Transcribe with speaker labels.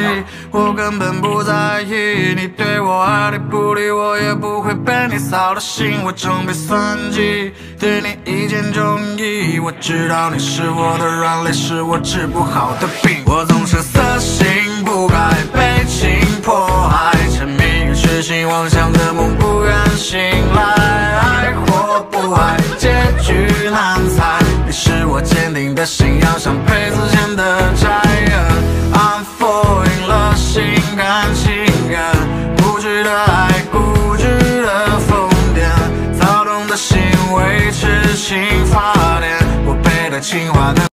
Speaker 1: 我根本不在意你对我爱理不理，我也不会被你扫了兴。我正被算计，对你一见钟意。我知道你是我的软肋，是我治不好的病。我总是色心不改，被情迫害，沉迷于痴心妄想的梦，不愿醒来。爱或不爱，结局难猜。你是我坚定的信仰，像辈子欠的债。I'm falling 了，心甘情愿，固执的爱，固执的疯癫，躁动的心为痴情发电。我背的情话的。